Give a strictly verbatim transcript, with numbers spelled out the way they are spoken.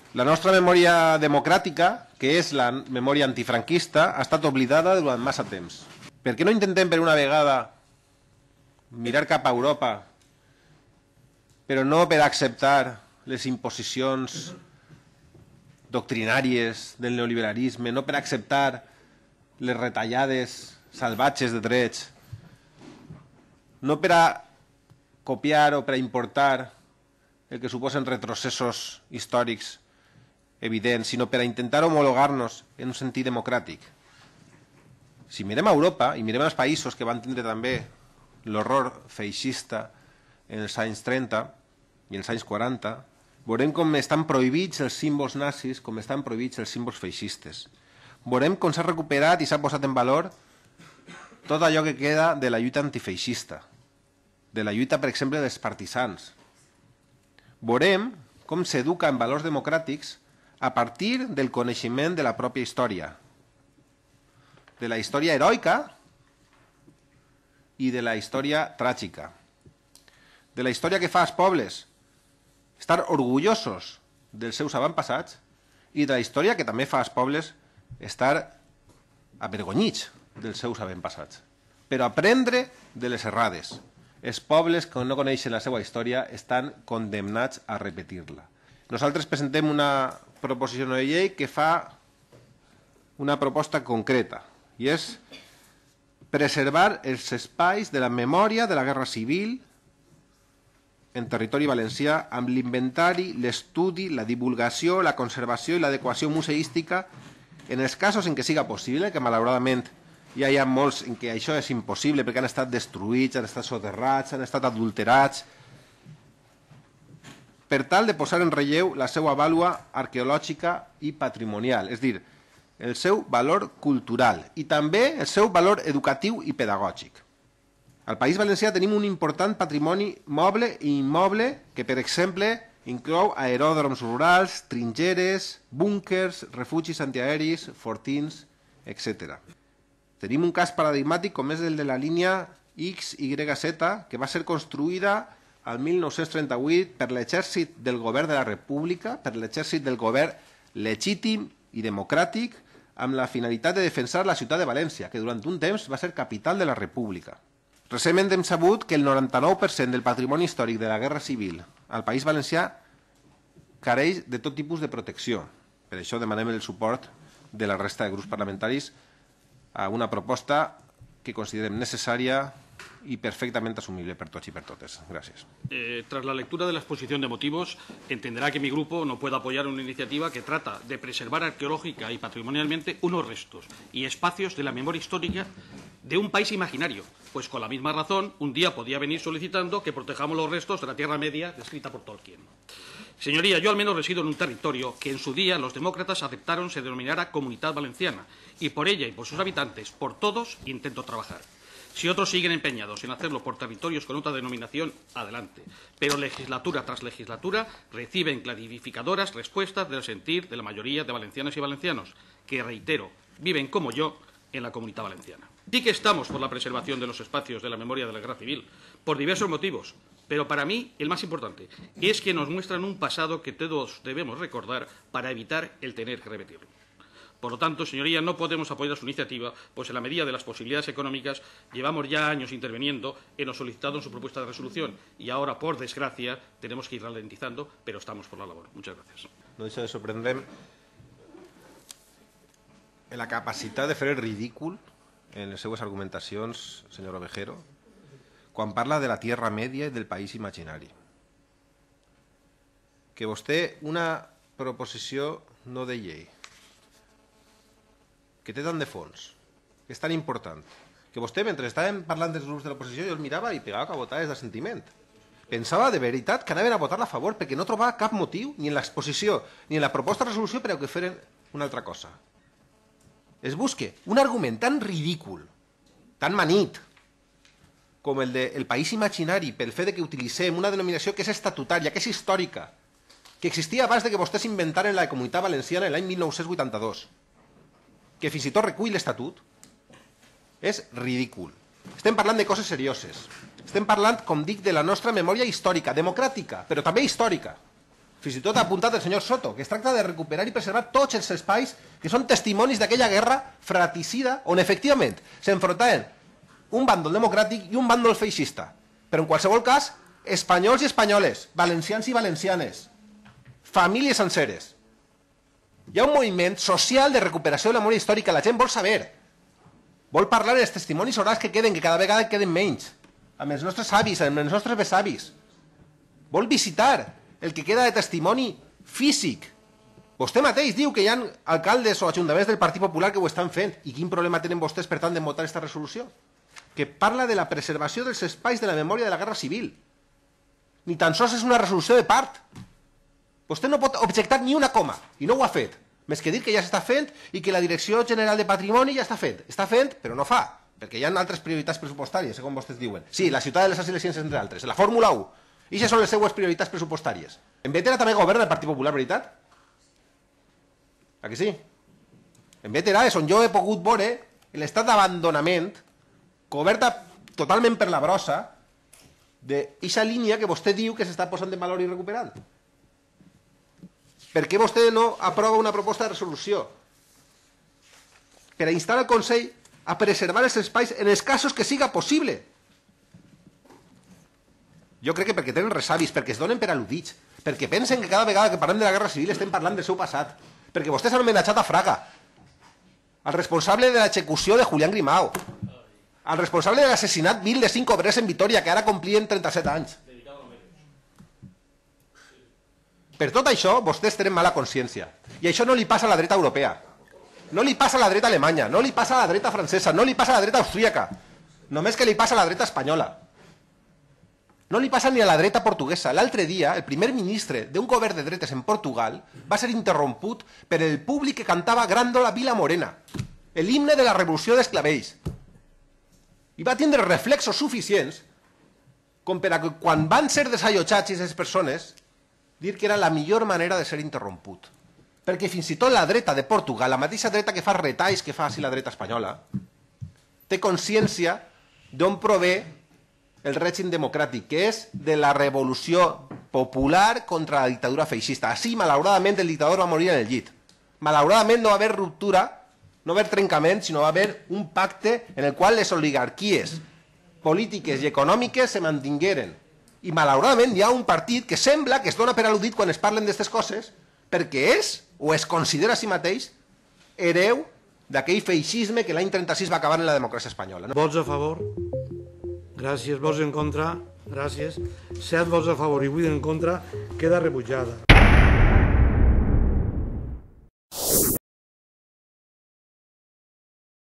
La nostra memòria democràtica, que és la memòria antifranquista, ha estat oblidada durant massa temps. Per què no intentem per una vegada mirar cap a Europa, però no per acceptar les imposicions doctrinàries del neoliberalisme, no per acceptar les retallades salvatges de drets, no per a copiar o per a importar el que suposen retrocessos històrics evidents, sinó per a intentar homologar-nos en un sentit democràtic. Si mirem a Europa i mirem els països que van tindre també l'horror feixista en els anys trenta i els anys quaranta, veurem com estan prohibits els símbols nazis, com estan prohibits els símbols feixistes. Veurem com s'ha recuperat i s'ha posat en valor tot allò que queda de la lluita antifeixista, de la lluita, per exemple, dels partisans. Veurem com s'educa en valors democràtics a partir del coneixement de la pròpia història, de la història heroica i de la història tràgica, de la història que fa als pobles estar orgullosos dels seus avantpassats i de la història que també fa als pobles estar avergonyits dels seus avantpassats, però aprendre de les errades. Els pobles que no coneixen la seva història estan condemnats a repetir-la. Nosaltres presentem una proposició de llei que fa una proposta concreta, i és preservar els espais de la memòria de la Guerra Civil en territori valencià amb l'inventari, l'estudi, la divulgació, la conservació i l'adequació museística en els casos en què siga possible, que malauradament ja hi ha molts en què això és impossible perquè han estat destruïts, han estat soterrats, han estat adulterats, per tal de posar en relleu la seva vàlua arqueològica i patrimonial, és a dir, el seu valor cultural i també el seu valor educatiu i pedagògic. Al País Valencià tenim un important patrimoni moble i immoble que, per exemple, inclou aeròdroms rurals, trinxeres, búnkers, refugis antiaeris, fortins, etcètera. Tenim un cas paradigmàtic com és el de la línia X Y Z, que va ser construïda al mil nou-cents trenta-vuit per l'exèrcit del govern de la República, per l'exèrcit del govern legítim i democràtic, amb la finalitat de defensar la ciutat de València, que durant un temps va ser capital de la República. Recentment hem sabut que el noranta-nou per cent del patrimoni històric de la Guerra Civil al País Valencià careix de tot tipus de protecció. Per això demanem el suport de la resta de grups parlamentaris a una proposta que considerem necessària y perfectamente asumible por todos y por todas. Gracias. Eh, tras la lectura de la exposición de motivos, entenderá que mi grupo no puede apoyar una iniciativa que trata de preservar arqueológica y patrimonialmente unos restos y espacios de la memoria histórica de un país imaginario, pues con la misma razón un día podía venir solicitando que protejamos los restos de la Tierra Media descrita por Tolkien. Señoría, yo al menos resido en un territorio que en su día los demócratas aceptaron se denominara Comunidad Valenciana y por ella y por sus habitantes, por todos, intento trabajar. Si otros siguen empeñados en hacerlo por territorios con otra denominación, adelante. Pero legislatura tras legislatura reciben clarificadoras respuestas del sentir de la mayoría de valencianas y valencianos, que, reitero, viven como yo en la Comunidad Valenciana. Sí que estamos por la preservación de los espacios de la memoria de la Guerra Civil, por diversos motivos, pero para mí el más importante es que nos muestran un pasado que todos debemos recordar para evitar el tener que repetirlo. Por lo tanto, señorías, no podemos apoyar su iniciativa, pues en la medida de las posibilidades económicas llevamos ya años interviniendo en lo solicitado en su propuesta de resolución y ahora, por desgracia, tenemos que ir ralentizando, pero estamos por la labor. Muchas gracias. No deixa de sorprendre'm en la capacitat de fer el ridícul en les seues argumentacions, senyor Ovejero, quan parla de la Tierra Media i del país imaginari. Que vostè una proposició no de llei que té tant de fons, que és tan important, que vostè, mentre estàvem parlant dels grups de l'oposició, jo el mirava i pegava cabotades de sentiment. Pensava de veritat que anaven a votar-la a favor perquè no trobava cap motiu, ni en l'exposició, ni en la proposta de resolució, per a que feren una altra cosa. Es busque un argument tan ridícul, tan manit, com el del país imaginari, pel fet que utilitzem una denominació que és estatutària, que és històrica, que existia abans de que vostès inventaren la Comunitat Valenciana l'any mil nou-cents vuitanta-dos, que fins i tot recull l'Estatut, és ridícul. Estem parlant de coses serioses. Estem parlant, com dic, de la nostra memòria històrica, democràtica, però també històrica. fins i tot ha apuntat el senyor Soto, que es tracta de recuperar i preservar tots els espais que són testimonis d'aquella guerra fratricida on efectivament s'enfrontaven un bàndol democràtic i un bàndol feixista. Però en qualsevol cas, espanyols i espanyoles, valencians i valencianes, famílies senceres. Hi ha un moviment social de recuperació de la memòria històrica, la gent vol saber, vol parlar dels testimonis orals que queden, que cada vegada queden menys, amb els nostres avis, amb els nostres besavis. Vol visitar el que queda de testimoni físic. Vostè mateix diu que hi ha alcaldes o ajuntaments del Partit Popular que ho estan fent. I quin problema tenen vostès, per tant, de votar aquesta resolució? Que parla de la preservació dels espais de la memòria de la Guerra Civil. Ni tan sols és una resolució de part. Vostè no pot objectar ni una coma, i no ho ha fet. Més que dir que ja s'està fent i que la Direcció General de Patrimoni ja està fent. Està fent, però no fa, perquè hi ha altres prioritats pressupostàries, segons vostès diuen. Sí, la ciutat de les arts i les ciències, entre altres, la Fórmula u. I això són les seues prioritats pressupostàries. En Bétera també governa el Partit Popular, veritat? A que sí? En Bétera és on jo he pogut veure l'estat d'abandonament coberta totalment per la brossa d'aquesta línia que vostè diu que s'està posant en valor i recuperant. Per què vostè no aprova una proposta de resolució per a instar al Consell a preservar els espais en els casos que siga possible? Jo crec que perquè tenen resavis, perquè es donen per al·ludits, perquè pensen que cada vegada que parlem de la Guerra Civil estem parlant del seu passat, perquè vostès han homenatjat a Fraga, al responsable de l'execució de Julián Grimao, al responsable de l'assassinat vil de cinc obrers en Vitoria, que ara complien trenta-set anys. Per tot això, vostès tenen mala consciència. I això no li passa a la dreta europea. No li passa a la dreta alemanya, no li passa a la dreta francesa, no li passa a la dreta austríaca. Només que li passa a la dreta espanyola. No li passa ni a la dreta portuguesa. L'altre dia, el primer ministre d'un govern de dretes en Portugal va ser interromput per el públic que cantava Grândola Vila Morena, l'himne de la revolució dels clavells. I va tindre reflexos suficients com per a que quan van ser desallotjats aquestes persones dir que era la millor manera de ser interromput. Perquè fins i tot la dreta de Portugal, la mateixa dreta que fa retalls que fa així la dreta espanyola, té consciència d'on prové el règim democràtic, que és de la revolució popular contra la dictadura feixista. Així, malauradament, el dictador va morir en el llit. Malauradament no va haver ruptura, no va haver trencament, sinó va haver un pacte en el qual les oligarquies polítiques i econòmiques se mantingueren. I malauradament hi ha un partit que sembla que es dona per al·ludit quan es parlen d'aquestes coses perquè és, o es considera a si mateix, hereu d'aquell feixisme que l'any trenta-sis va acabar en la democràcia espanyola. Vots a favor? Gràcies. Vots en contra? Gràcies. Set vots a favor i vuit en contra. Queda rebutjada.